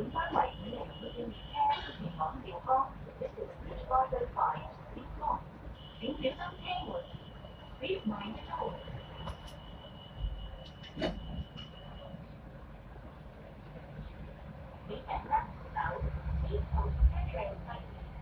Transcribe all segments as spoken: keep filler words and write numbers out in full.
點翻為五零二嘅車前往兆江，前方最快前方，請小心車門，別慢一步。你緊握手，以後車上細。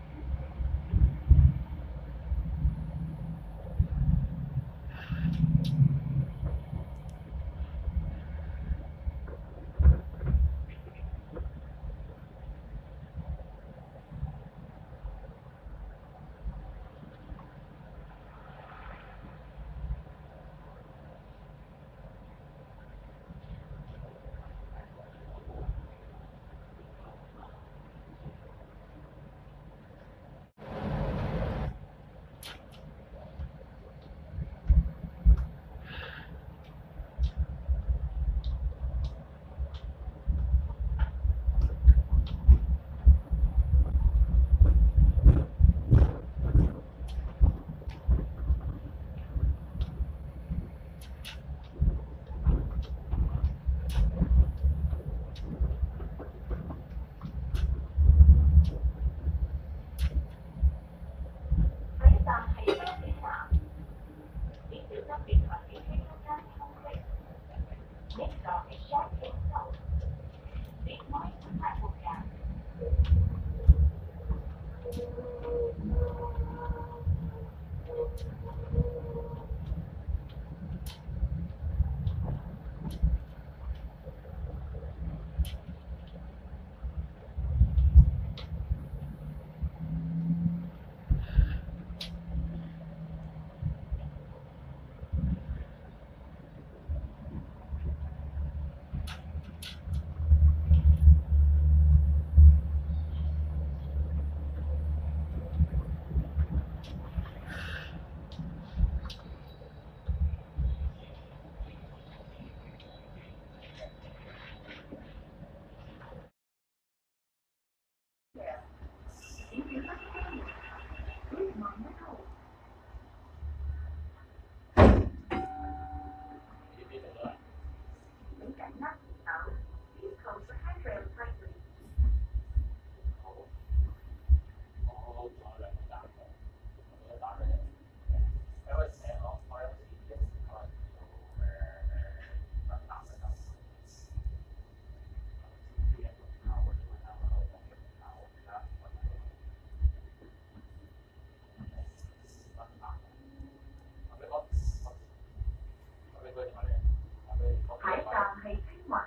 下一站係青雲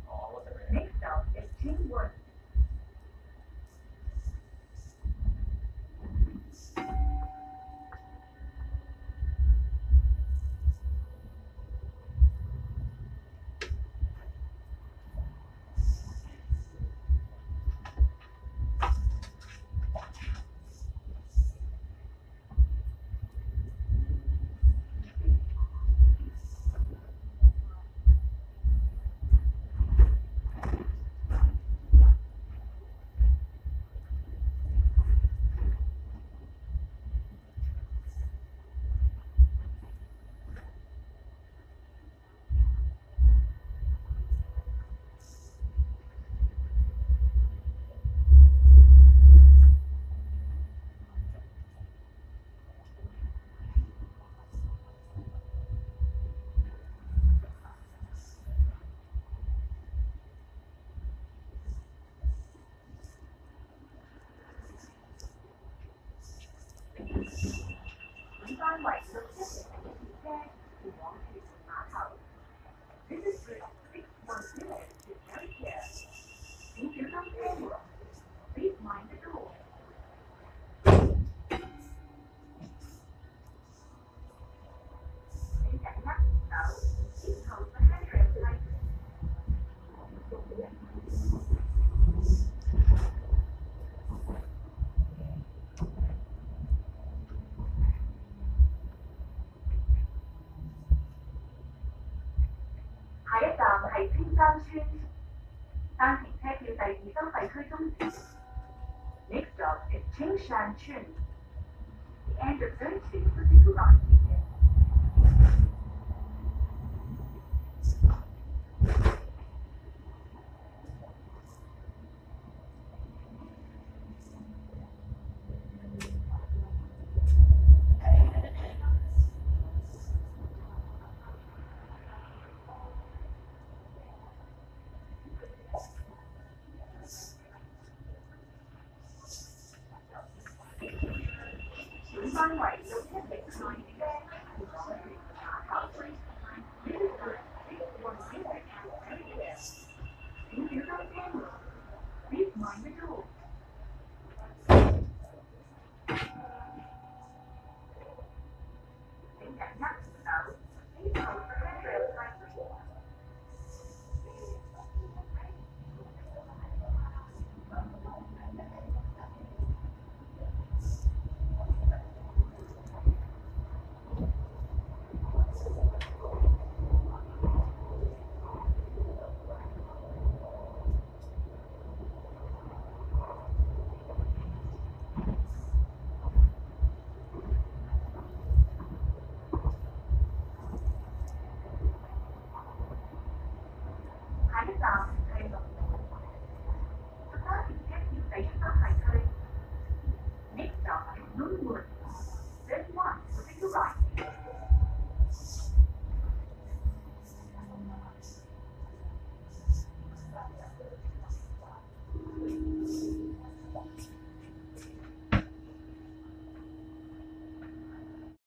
，next stop is 青雲。轉翻為綠色嘅列車前往屯門碼頭。This is Route six one zero to Chelsea。請小心車門 ，Please mind the door。請緊握手，以後the handrail light。下一站係青山村，單程車票第二收費區終點。Next stop is 青山村。The end of Zone two for Single Line ticket. 下範圍有一定內嘅查考。請小心聽門。Please mind the door。請緊握扶手。Please hold the handrail tightly。下一站